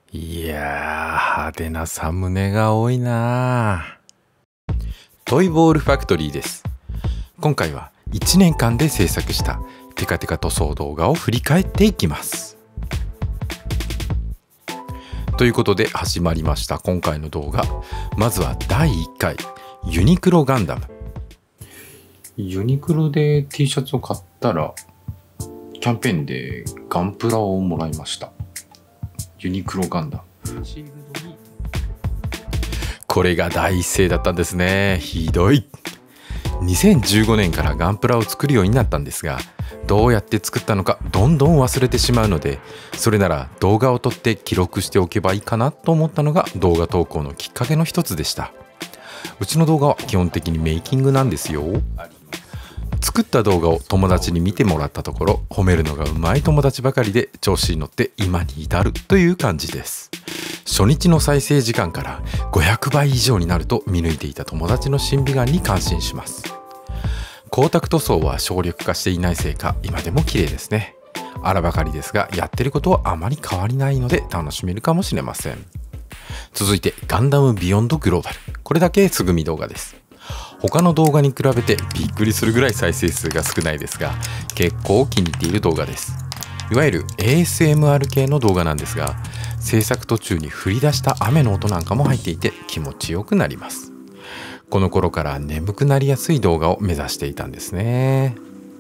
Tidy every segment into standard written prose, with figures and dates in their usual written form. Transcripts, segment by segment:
いやー、派手なサムネが多いな。トイボールファクトリーです。今回は1年間で制作したテカテカ塗装動画を振り返っていきます。ということで始まりました今回の動画。まずは第1回ユニクロガンダム。ユニクロで T シャツを買ったらキャンペーンでガンプラをもらいました。ユニクロガンダム。これが第一声だったんですね。ひどい。2015年からガンプラを作るようになったんですが、どうやって作ったのかどんどん忘れてしまうので、それなら動画を撮って記録しておけばいいかなと思ったのが動画投稿のきっかけの一つでした。うちの動画は基本的にメイキングなんですよ。作った動画を友達に見てもらったところ、褒めるのがうまい友達ばかりで調子に乗って今に至るという感じです。初日の再生時間から500倍以上になると見抜いていた友達の審美眼に感心します。光沢塗装は省力化していないせいか今でも綺麗ですね。あらばかりですが、やってることはあまり変わりないので楽しめるかもしれません。続いてガンダムビヨンドグローバル。これだけすぐみ動画です。他の動画に比べてびっくりするぐらい再生数が少ないですが、結構気に入っている動画です。いわゆる ASMR 系の動画なんですが、制作途中に降り出した雨の音なんかも入っていて気持ちよくなります。この頃から眠くなりやすい動画を目指していたんですね。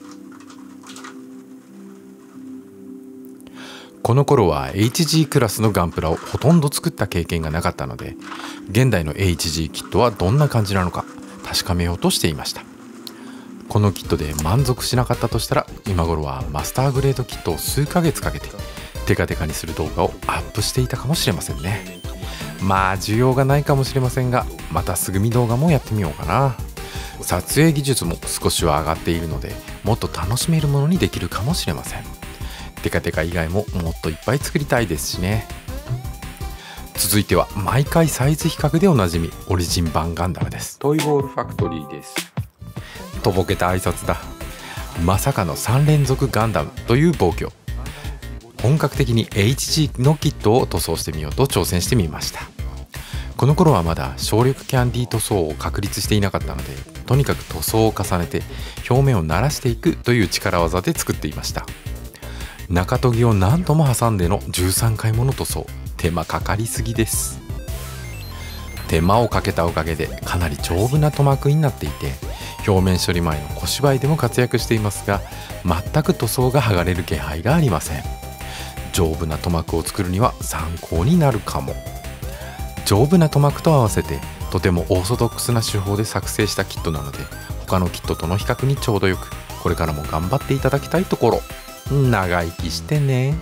この頃は HG クラスのガンプラをほとんど作った経験がなかったので、現代の HG キットはどんな感じなのか確かめようとしていました。このキットで満足しなかったとしたら、今頃はマスターグレードキットを数ヶ月かけてテカテカにする動画をアップしていたかもしれませんね。まあ需要がないかもしれませんが、またすぐみ動画もやってみようかな。撮影技術も少しは上がっているので、もっと楽しめるものにできるかもしれません。テカテカ以外ももっといっぱい作りたいですしね。続いては毎回サイズ比較でおなじみオリジン版ガンダムです。トイボールファクトリーです。とぼけた挨拶だ。まさかの3連続ガンダムという暴挙。本格的に HG のキットを塗装してみようと挑戦してみました。この頃はまだ省力キャンディー塗装を確立していなかったので、とにかく塗装を重ねて表面を慣らしていくという力技で作っていました。中研ぎを何度も挟んでの13回もの塗装。手間かかりすぎです。手間をかけたおかげでかなり丈夫な塗膜になっていて、表面処理前の小芝居でも活躍していますが、全く塗装が剥がれる気配がありません。丈夫な塗膜を作るには参考になるかも。丈夫な塗膜と合わせてとてもオーソドックスな手法で作成したキットなので、他のキットとの比較にちょうどよく、これからも頑張っていただきたいところ。長生きしてね。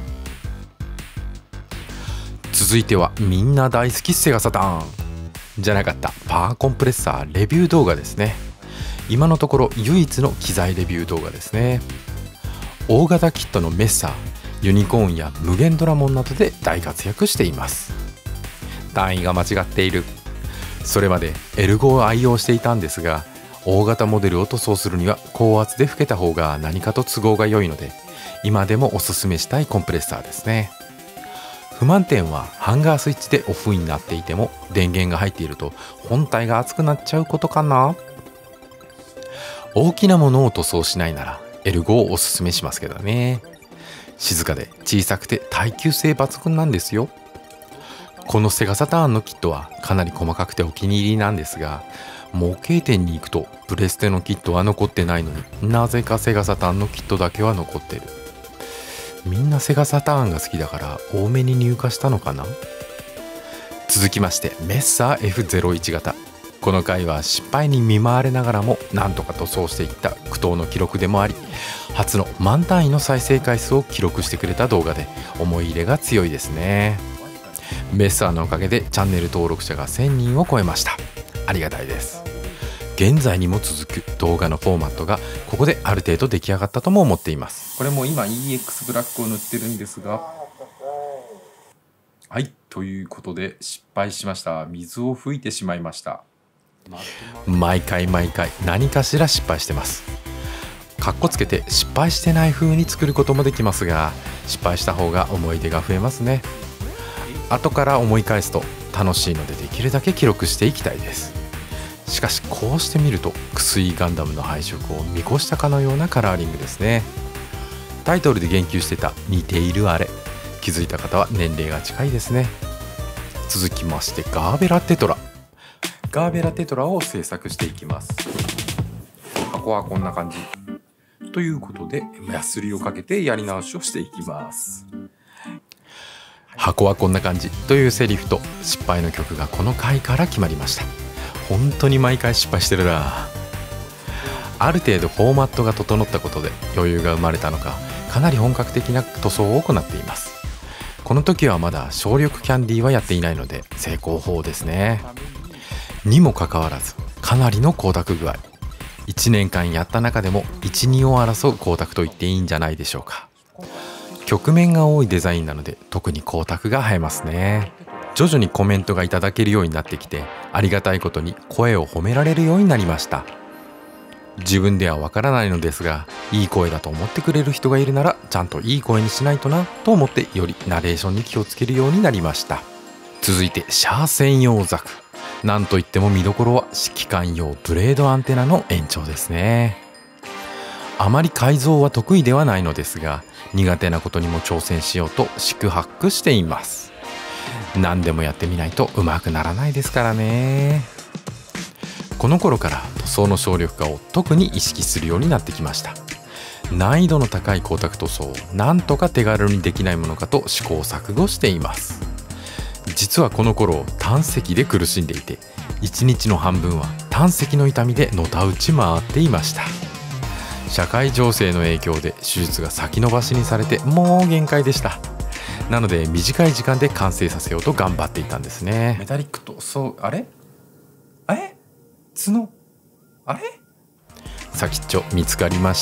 続いてはみんな大好きセガサターンじゃなかった、パワーコンプレッサーレビュー動画ですね。今のところ唯一の機材レビュー動画ですね。大型キットのメッサー、ユニコーンや無限ドラモンなどで大活躍しています。単位が間違っている。それまでエルゴを愛用していたんですが、大型モデルを塗装するには高圧で吹けた方が何かと都合が良いので、今でもおすすめしたいコンプレッサーですね。不満点はハンガースイッチでオフになっていても電源が入っていると本体が熱くなっちゃうことかな。大きなものを塗装しないならエルゴをおすすめしますけどね。静かで小さくて耐久性抜群なんですよ。このセガサターンのキットはかなり細かくてお気に入りなんですが、模型店に行くとプレステのキットは残ってないのに、なぜかセガサターンのキットだけは残ってる。みんなセガサターンが好きだから多めに入荷したのかな。続きましてメッサー F01 型。この回は失敗に見舞われながらもなんとか塗装していった苦闘の記録でもあり、初の万単位の再生回数を記録してくれた動画で思い入れが強いですね。メッサーのおかげでチャンネル登録者が1000人を超えました。ありがたいです。現在にも続く動画のフォーマットがここである程度出来上がったとも思っています。これも今 EX ブラックを塗ってるんですが、はい、ということで失敗しました。水を吹いてしまいました。毎回何かしら失敗してます。かっこつけて失敗してない風に作ることもできますが、失敗した方が思い出が増えますね。 後から思い返すと楽しいのでできるだけ記録していきたいです。しかしこうして見るとクスイガンダムの配色を見越したかのようなカラーリングですね。タイトルで言及してた似ているあれ、気づいた方は年齢が近いですね。続きましてガーベラテトラを制作していきます。箱はこんな感じということで、ヤスリをかけてやり直しをしていきます。箱はこんな感じというセリフと失敗の曲がこの回から決まりました。本当に毎回失敗してるな。ある程度フォーマットが整ったことで余裕が生まれたのか、かなり本格的な塗装を行っています。この時はまだ小緑キャンディーはやっていないので成功法ですね。にもかかわらずかなりの光沢具合、1年間やった中でも 1,2 を争う光沢と言っていいんじゃないでしょうか。曲面が多いデザインなので特に光沢が映えますね。徐々にコメントがいただけるようになってきて、ありがたいことに声を褒められるようになりました。自分ではわからないのですが、いい声だと思ってくれる人がいるならちゃんといい声にしないとなと思って、よりナレーションに気をつけるようになりました。続いてシャア専用ザク、なんといっても見どころは指揮官用ブレードアンテナの延長ですね。あまり改造は得意ではないのですが、苦手なことにも挑戦しようと四苦八苦しています。何でもやってみないとうまくならないですからね。この頃から塗装の省力化を特に意識するようになってきました。難易度の高い光沢塗装をなんとか手軽にできないものかと試行錯誤しています。実はこの頃胆石で苦しんでいて、1日の半分は胆石の痛みでのたうち回っていました。社会情勢の影響で手術が先延ばしにされてもう限界でした。なので短い時間で完成させようと頑張っていたんですね。メタリック塗装、あれ角、先っちょ見つかりました。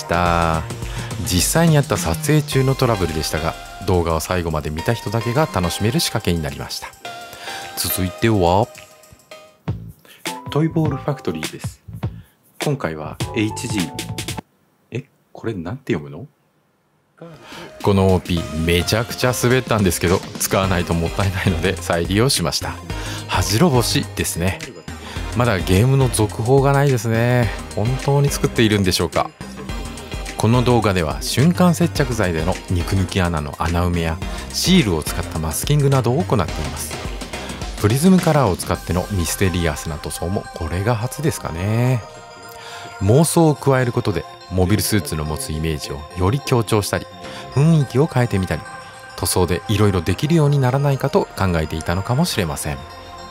実際にあった撮影中のトラブルでしたが、動画を最後まで見た人だけが楽しめる仕掛けになりました。続いてはトイボールファクトリーです。今回は HG、 これなんて読むの？この OP めちゃくちゃ滑ったんですけど、使わないともったいないので再利用しました。恥白星ですね。まだゲームの続報がないですね。本当に作っているんでしょうか。この動画では瞬間接着剤での肉抜き穴の穴埋めやシールを使ったマスキングなどを行っています。プリズムカラーを使ってのミステリアスな塗装もこれが初ですかね。妄想を加えることでモビルスーツの持つイメージをより強調したり、雰囲気を変えてみたり、塗装でいろいろできるようにならないかと考えていたのかもしれません。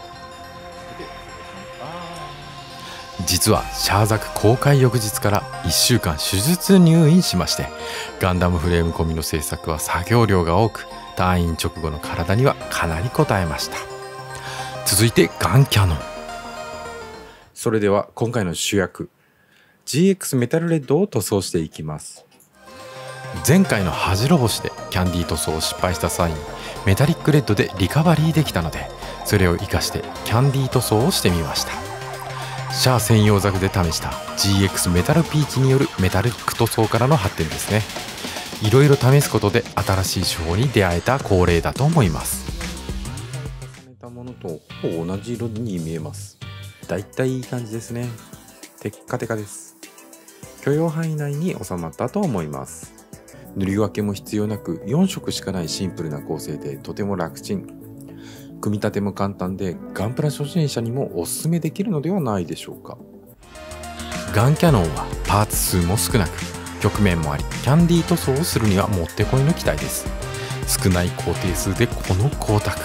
実はシャーザク公開翌日から1週間手術入院しまして、ガンダムフレーム込みの制作は作業量が多く、退院直後の体にはかなり応えました。続いてガンキャノン。それでは今回の主役 GX メタルレッドを塗装していきます。前回の恥白星でキャンディー塗装を失敗した際にメタリックレッドでリカバリーできたので、それを活かしてキャンディー塗装をしてみました。シャア専用ザクで試した GX メタルピーチによるメタリック塗装からの発展ですね。いろいろ試すことで新しい手法に出会えた恒例だと思います。重ねたものとほぼ同じ色に見えます。だいたいいい感じですね。テッカテカです。許容範囲内に収まったと思います。塗り分けも必要なく4色しかないシンプルな構成でとても楽ちん。組み立ても簡単でガンプラ初心者にもおすすめできるのではないでしょうか。ガンキャノンはパーツ数も少なく曲面もあり、キャンディー塗装をするにはもってこいの機体です。少ない工程数でこの光沢。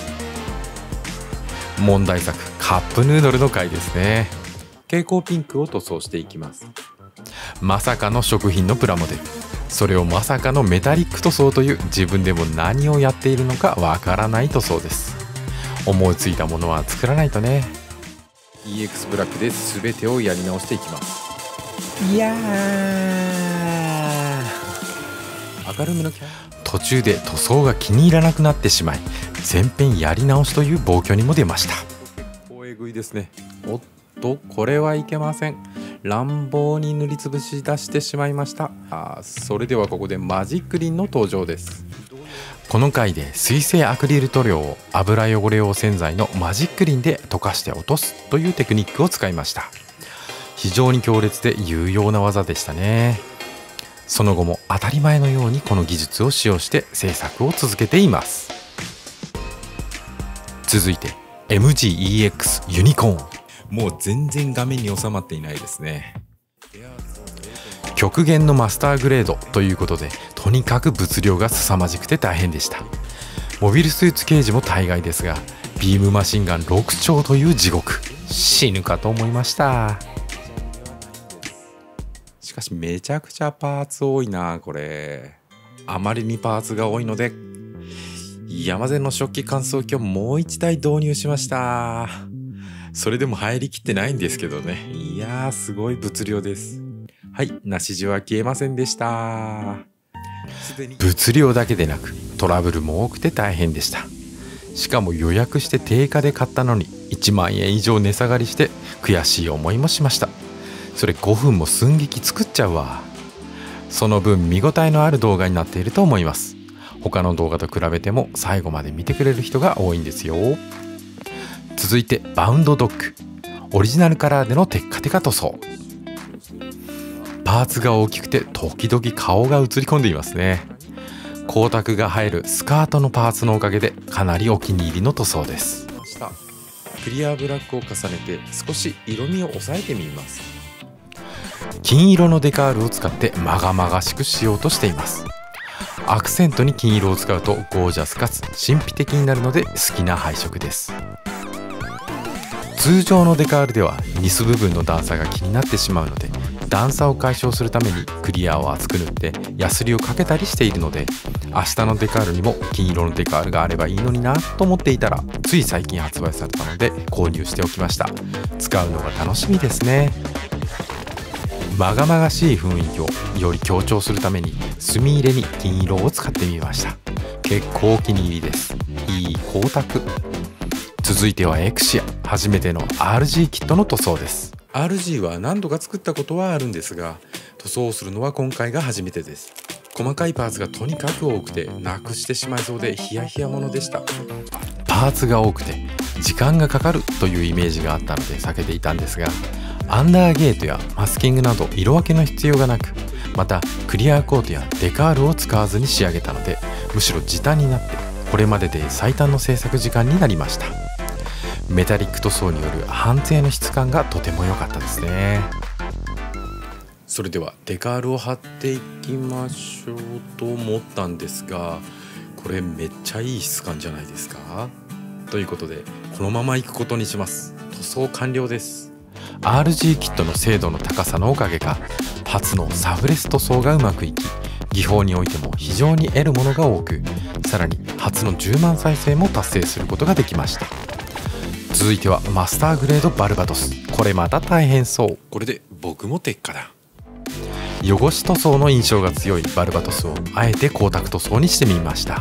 問題作カップヌードルの回ですね。蛍光ピンクを塗装していきます。まさかの食品のプラモデル、それをまさかのメタリック塗装という、自分でも何をやっているのかわからない塗装です。思いついたものは作らないとね。 EX ブラックで全てをやり直していきます。いやー、明るめの途中で塗装が気に入らなくなってしまい、全編やり直しという暴挙にも出ました。結構えぐいですね。おっと、これはいけません。乱暴に塗りつぶし出してしまいました。それではここでマジックリンの登場です。 この回で水性アクリル塗料を油汚れ用洗剤のマジックリンで溶かして落とすというテクニックを使いました。非常に強烈で有用な技でしたね。その後も当たり前のようにこの技術を使用して制作を続けています。続いて MG-EX ユニコーン。もう全然画面に収まっていないですね。極限のマスターグレードということで、とにかく物量が凄まじくて大変でした。モビルスーツケージも大概ですが、ビームマシンガン6丁という地獄、死ぬかと思いました。しかしめちゃくちゃパーツ多いな。これあまりにパーツが多いので、山善の食器乾燥機をもう1台導入しました。それでも入りきってないんですけどね。いやー、すごい物量です。はい、梨地は消えませんでした。物量だけでなくトラブルも多くて大変でした。しかも予約して定価で買ったのに1万円以上値下がりして悔しい思いもしました。それ5分も寸劇作っちゃうわ。その分見応えのある動画になっていると思います。他の動画と比べても最後まで見てくれる人が多いんですよ。続いてバウンドドッグ、オリジナルカラーでのテッカテカ塗装。パーツが大きくて時々顔が映り込んでいますね。光沢が入るスカートのパーツのおかげでかなりお気に入りの塗装です。クリアブラックを重ねて少し色味を抑えてみます。金色のデカールを使ってまがまがしくしようとしています。アクセントに金色を使うとゴージャスかつ神秘的になるので好きな配色です。通常のデカールではニス部分の段差が気になってしまうので、段差を解消するためにクリアを厚く塗ってヤスリをかけたりしているので、明日のデカールにも金色のデカールがあればいいのになと思っていたら、つい最近発売されたので購入しておきました。使うのが楽しみですね。まがまがしい雰囲気をより強調するために墨入れに金色を使ってみました。結構お気に入りです。いい光沢。続いてはエクシア、初めての RG キットの塗装です。 RG は何度か作ったことはあるんですが、塗装をするのは今回が初めてです。細かいパーツがとにかく多くてなくしてしまいそうでヒヤヒヤものでした。パーツが多くて時間がかかるというイメージがあったので避けていたんですが、アンダーゲートやマスキングなど色分けの必要がなく、またクリアコートやデカールを使わずに仕上げたので、むしろ時短になってこれまでで最短の制作時間になりました。メタリック塗装による判定の質感がとても良かったですね。それではデカールを貼っていきましょうと思ったんですが、これめっちゃいい質感じゃないですか。ということでこのままいくことにします。塗装完了です。 RG キットの精度の高さのおかげか、初のサブレス塗装がうまくいき、技法においても非常に得るものが多く、さらに初の10万再生も達成することができました。続いてはマスターグレードバルバトス。これまた大変そう。これで僕も鉄火だ。汚し塗装の印象が強いバルバトスをあえて光沢塗装にしてみました。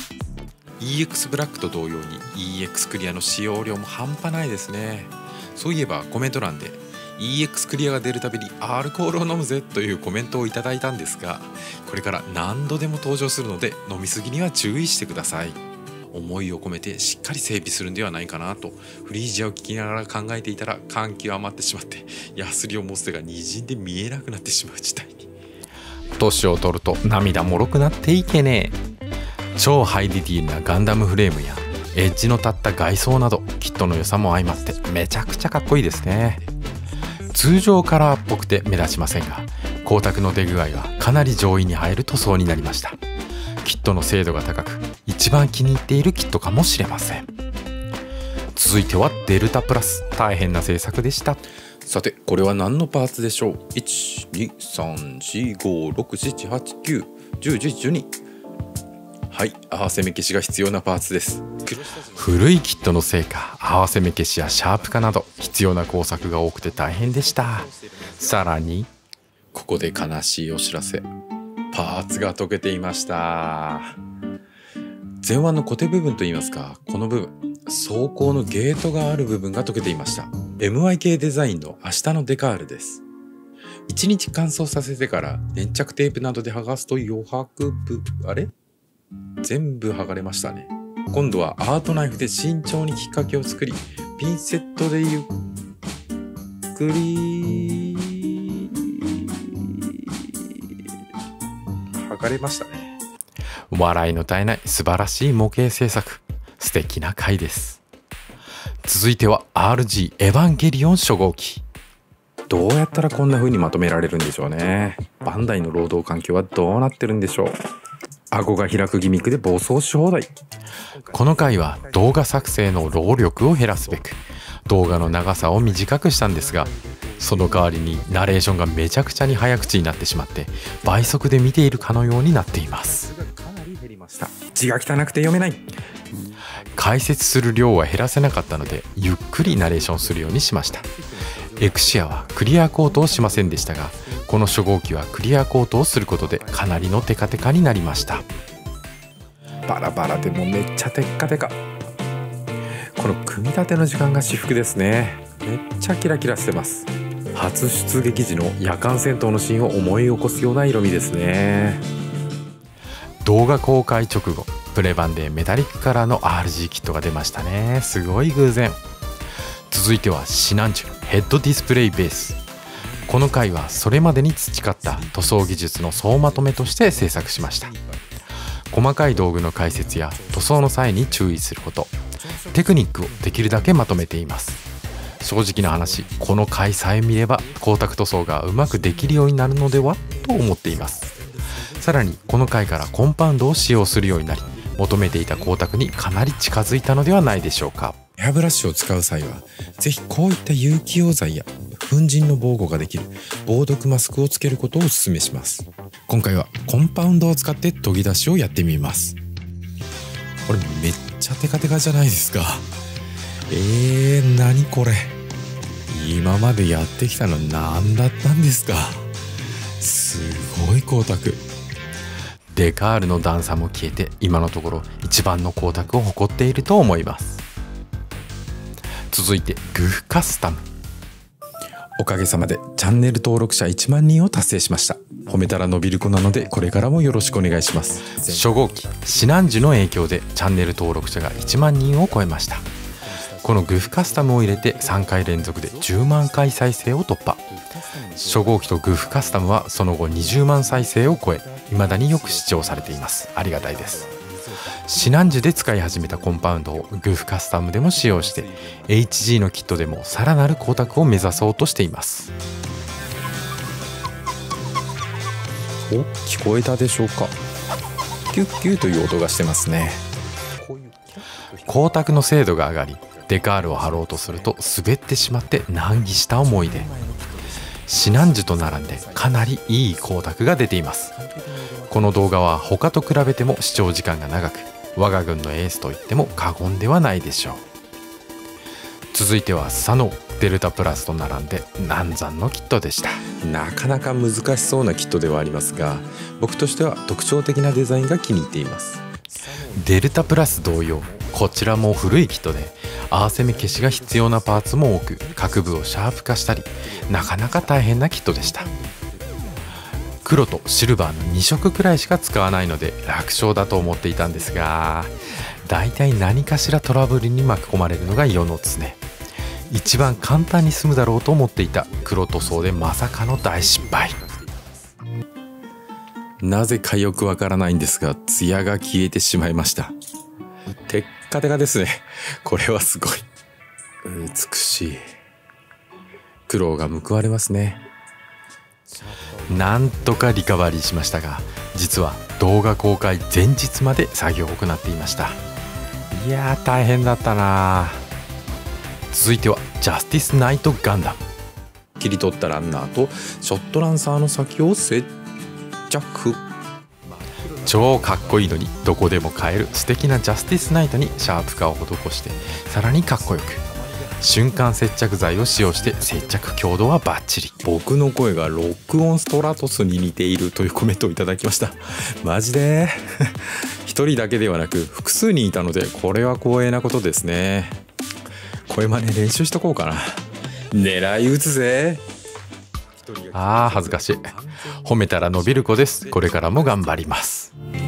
EX ブラックと同様に EX クリアの使用量も半端ないですね。そういえばコメント欄で EX クリアが出るたびにアルコールを飲むぜというコメントをいただいたんですが、これから何度でも登場するので飲みすぎには注意してください。思いを込めてしっかり整備するんではないかなとフリージアを聞きながら考えていたら、感極まってしまってヤスリを持つ手が滲んで見えなくなってしまう事態に。年を取ると涙もろくなっていけねえ。超ハイディティールなガンダムフレームやエッジの立った外装など、キットの良さも相まってめちゃくちゃかっこいいですね。通常カラーっぽくて目立ちませんが、光沢の出具合がかなり上位に入る塗装になりました。キットの精度が高く一番気に入っているキットかもしれません。続いてはデルタプラス。大変な制作でした。さてこれは何のパーツでしょう。 1,2,3,4,5,6,7,8,9,10,11,12。 はい、合わせ目消しが必要なパーツです。古いキットのせいか、合わせ目消しやシャープ化など必要な工作が多くて大変でした。さらにここで悲しいお知らせ。パーツが溶けていました。前腕の固定部分といいますか、この部分、装甲のゲートがある部分が溶けていました。 MYK デザインの明日のデカールです。1日乾燥させてから粘着テープなどで剥がすと余白部、あれ全部剥がれましたね。今度はアートナイフで慎重にきっかけを作り、ピンセットでゆっくり剥がれましたね。笑いの絶えない素晴らしい模型制作、素敵な回です。続いては RG エヴァンゲリオン初号機。どうやったらこんな風にまとめられるんでしょうね。バンダイの労働環境はどうなってるんでしょう。顎が開くギミックで暴走し放題。この回は動画作成の労力を減らすべく動画の長さを短くしたんですが、その代わりにナレーションがめちゃくちゃに早口になってしまって倍速で見ているかのようになっています。字が汚くて読めない。解説する量は減らせなかったのでゆっくりナレーションするようにしました。エクシアはクリアコートをしませんでしたが、この初号機はクリアコートをすることでかなりのテカテカになりました。バラバラでもめっちゃテッカテカ。この組み立ての時間が至福ですね。めっちゃキラキラしてます。初出撃時の夜間戦闘のシーンを思い起こすような色味ですね。動画公開直後、プレ版でメタリックカラーの RG キットが出ましたね。すごい偶然。続いてはシナンジュヘッドディスプレイベース。この回はそれまでに培った塗装技術の総まとめとして制作しました。細かい道具の解説や塗装の際に注意すること、テクニックをできるだけまとめています。正直な話、この回さえ見れば光沢塗装がうまくできるようになるのではと思っています。さらにこの回からコンパウンドを使用するようになり、求めていた光沢にかなり近づいたのではないでしょうか。 エアブラシを使う際はぜひこういった有機溶剤や粉塵の防護ができる防毒マスクをつけることをお勧めします。今回はコンパウンドを使って研ぎ出しをやってみます。これめっちゃテカテカじゃないですか。何これ。今までやってきたの何だったんですか。すごい光沢。 デカールの段差も消えて今のところ一番の光沢を誇っていると思います。続いてグフカスタム。 おかげさまでチャンネル登録者1万人を達成しました。褒めたら伸びる子なのでこれからもよろしくお願いします。 初号機シナンジュの影響でチャンネル登録者が1万人を超えました。このグフカスタムを入れて3回連続で10万回再生を突破。初号機とグフカスタムはその後20万再生を超え、未だによく視聴されています。ありがたいです。シナンジュで使い始めたコンパウンドをグフカスタムでも使用して HG のキットでもさらなる光沢を目指そうとしています。 お、聞こえたでしょうか。キュッキュという音がしてますね。 光沢の精度が上がり、デカールを貼ろうとすると滑ってしまって難儀した思い出。シナンジュと並んでかなりいい光沢が出ています。この動画は他と比べても視聴時間が長く、我が軍のエースと言っても過言ではないでしょう。続いてはサノーデルタプラスと並んで難産のキットでした。 なかなか難しそうなキットではありますが、僕としては特徴的なデザインが気に入っています。 デルタプラス同様、こちらも古いキットで合わせ目消しが必要なパーツも多く、各部をシャープ化したりなかなか大変なキットでした。黒とシルバーの2色くらいしか使わないので楽勝だと思っていたんですが、だいたい何かしらトラブルに巻き込まれるのが世の常。一番簡単に済むだろうと思っていた黒塗装でまさかの大失敗。 なぜかよくわからないんですが、ツヤが消えてしまいました。テッカテカですね。これはすごい美しい。苦労が報われますね。 なんとかリカバリーしましたが、実は動画公開前日まで作業を行っていました。いやー大変だったな。続いてはジャスティスナイトガンダム。 切り取ったランナーとショットランサーの先を接着。 超かっこいいのにどこでも買える素敵なジャスティスナイトにシャープ化を施して、さらにかっこよく瞬間接着剤を使用して接着強度はバッチリ。 僕の声がロックオンストラトスに似ているというコメントをいただきました。マジで一人だけではなく複数人いたので、これは光栄なことですね。声真似練習しとこうかな。狙い撃つぜ。 恥ずかしい。褒めたら伸びる子です。これからも頑張ります。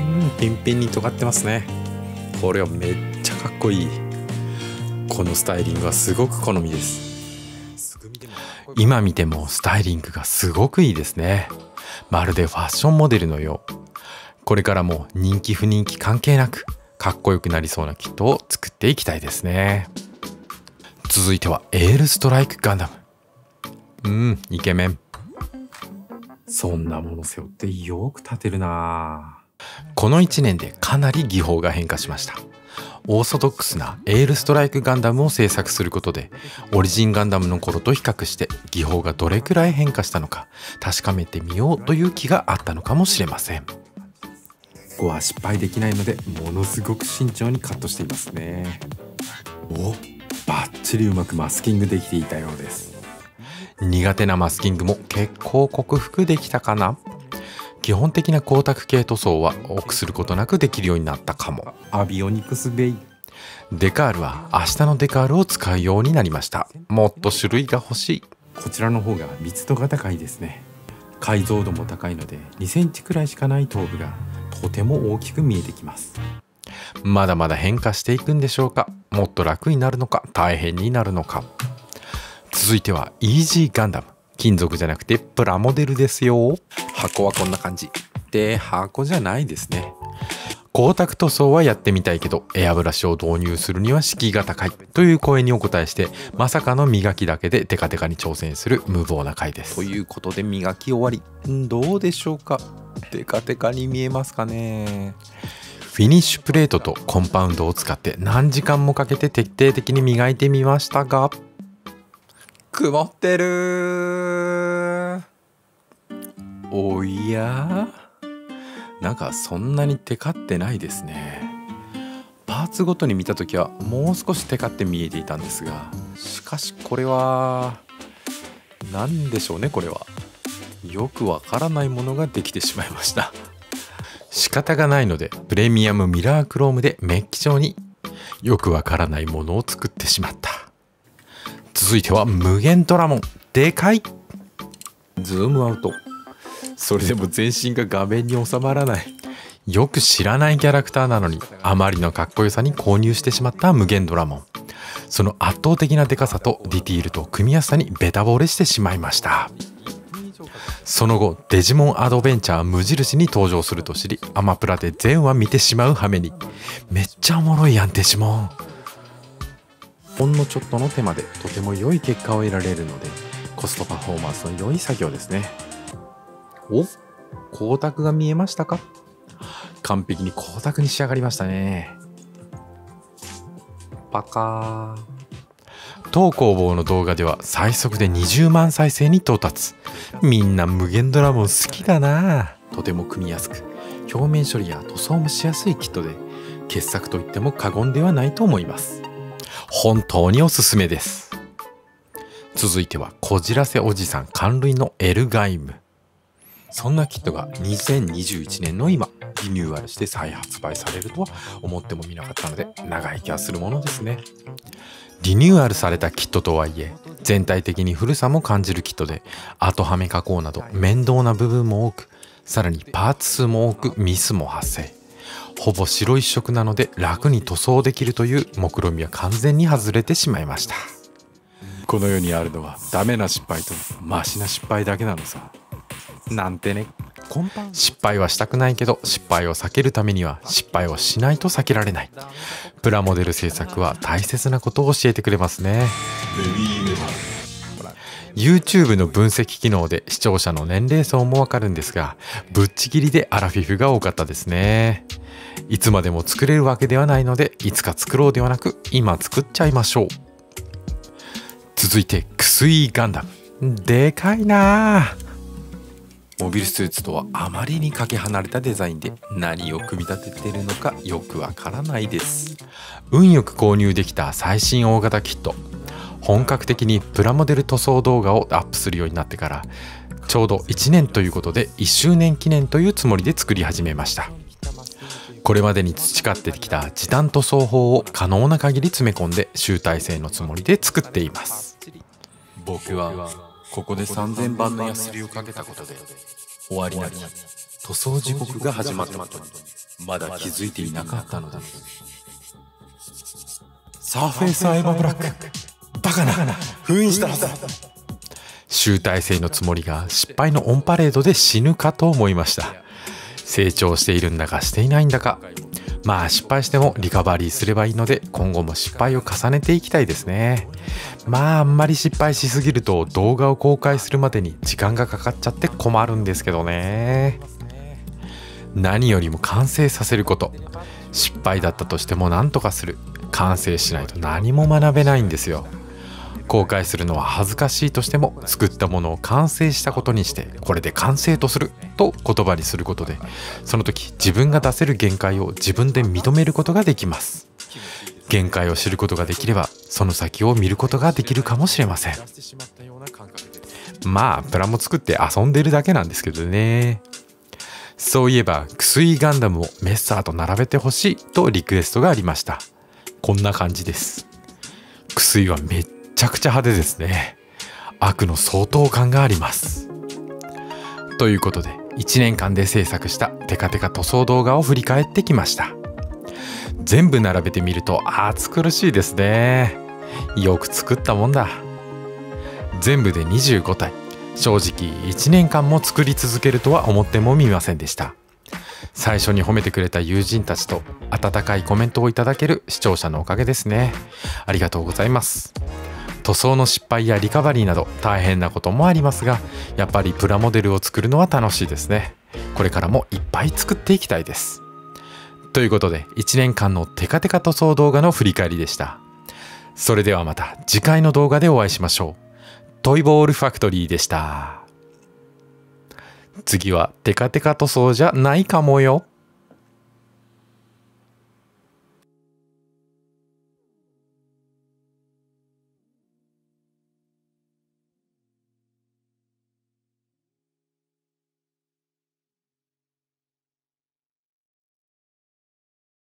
ピンピンに尖ってますね。これはめっちゃかっこいい。このスタイリングはすごく好みです。今見てもスタイリングがすごくいいですね。まるでファッションモデルのよう。これからも人気不人気関係なくかっこよくなりそうなキットを作っていきたいですね。続いてはエールストライクガンダム。イケメン。そんなもの背負ってよく立てるな。この1年でかなり技法が変化しました。オーソドックスなエールストライクガンダムを制作することでオリジンガンダムの頃と比較して技法がどれくらい変化したのか確かめてみようという気があったのかもしれません。ここは失敗できないのでものすごく慎重にカットしていますね。バッチリうまくマスキングできていたようです。苦手なマスキングも結構克服できたかな。基本的な光沢系塗装は臆することなくできるようになったかも。アビオニクスベイ。デカールは明日のデカールを使うようになりました。もっと種類が欲しい。こちらの方が密度が高いですね。解像度も高いので2センチくらいしかない頭部がとても大きく見えてきます。まだまだ変化していくんでしょうか。もっと楽になるのか大変になるのか。続いてはイージーガンダム。金属じゃなくてプラモデルですよ。箱はこんな感じで、箱じゃないですね。光沢塗装はやってみたいけどエアブラシを導入するには敷居が高いという声にお答えして、まさかの磨きだけでテカテカに挑戦する無謀な回です。ということで磨き終わり。どうでしょうか。テカテカに見えますかね。フィニッシュプレートとコンパウンドを使って何時間もかけて徹底的に磨いてみましたが、曇ってる。おや、なんかそんなにテカってないですね。パーツごとに見た時はもう少しテカって見えていたんですが、しかしこれは何でしょうね。これはよくわからないものができてしまいました。仕方がないのでプレミアムミラークロームでメッキ調によくわからないものを作ってしまった。続いては無限ドラモン。でかい。ズームアウト。それでも全身が画面に収まらない。よく知らないキャラクターなのにあまりのかっこよさに購入してしまった無限ドラモン。その圧倒的なでかさとディティールと組みやすさにベタ惚れしてしまいました。その後デジモンアドベンチャー無印に登場すると知り、アマプラで全話見てしまう羽目に。めっちゃおもろいやんデジモン。ほんのちょっとの手間でとても良い結果を得られるのでコストパフォーマンスの良い作業ですね。光沢が見えましたか。完璧に光沢に仕上がりましたね。パカー。当工房の動画では最速で20万再生に到達。みんな無限ドラモン好きだな。とても組みやすく表面処理や塗装もしやすいキットで傑作といっても過言ではないと思います。本当におすすめです。続いてはこじらせおじさん感類のエルガイム。そんなキットが2021年の今リニューアルして再発売されるとは思ってもみなかったので長生きはするものですね。リニューアルされたキットとはいえ全体的に古さも感じるキットで、後はめ加工など面倒な部分も多く、さらにパーツ数も多くミスも発生。ほぼ白一色なので楽に塗装できるという目論見は完全に外れてしまいました。この世にあるのはダメな失敗とマシな失敗だけなのさ。なんてね。失敗はしたくないけど失敗を避けるためには失敗をしないと避けられない。プラモデル制作は大切なことを教えてくれますね。YouTube の分析機能で視聴者の年齢層もわかるんですが、ぶっちぎりでアラフィフが多かったですね。いつまでも作れるわけではないので、いつか作ろうではなく今作っちゃいましょう。続いてクスイガンダム。でかいな。モビルスーツとはあまりにかけ離れたデザインで何を組み立ててるのかよくわからないです。運よく購入できた最新大型キット。本格的にプラモデル塗装動画をアップするようになってからちょうど1年ということで1周年記念というつもりで作り始めました。これまでに培ってきた時短塗装法を可能な限り詰め込んで集大成のつもりで作っています。僕はここで3000番のヤスリをかけたことで終わりなき塗装地獄が始まったことにまだ気づいていなかったのだ。サーフェイスアイバーブラック、バカな、封印したはずだ。集大成のつもりが失敗のオンパレードで死ぬかと思いました。成長しているんだかしていないんだか、まあ失敗してもリカバリーすればいいので、今後も失敗を重ねていきたいですね。まああんまり失敗しすぎると動画を公開するまでに時間がかかっちゃって困るんですけどね。何よりも完成させること。失敗だったとしても何とかする。完成しないと何も学べないんですよ。公開するのは恥ずかしいとしても、作ったものを完成したことにして、これで完成とすると言葉にすることで、その時自分が出せる限界を自分で認めることができます。限界を知ることができれば、その先を見ることができるかもしれません。まあプラモ作って遊んでるだけなんですけどね。そういえばクスイガンダムをメッサーと並べてほしいとリクエストがありました。こんな感じです。クスイはめっちゃくちゃ派手ですね。悪の相当感があります。ということで1年間で制作したテカテカ塗装動画を振り返ってきました。全部並べてみると暑苦しいですね。よく作ったもんだ。全部で25体。正直1年間も作り続けるとは思ってもみませんでした。最初に褒めてくれた友人たちと温かいコメントをいただける視聴者のおかげですね。ありがとうございます。塗装の失敗やリカバリーなど大変なこともありますが、やっぱりプラモデルを作るのは楽しいですね。これからもいっぱい作っていきたいです。ということで1年間のテカテカ塗装動画の振り返りでした。それではまた次回の動画でお会いしましょう。トイボールファクトリーでした。次はテカテカ塗装じゃないかもよ。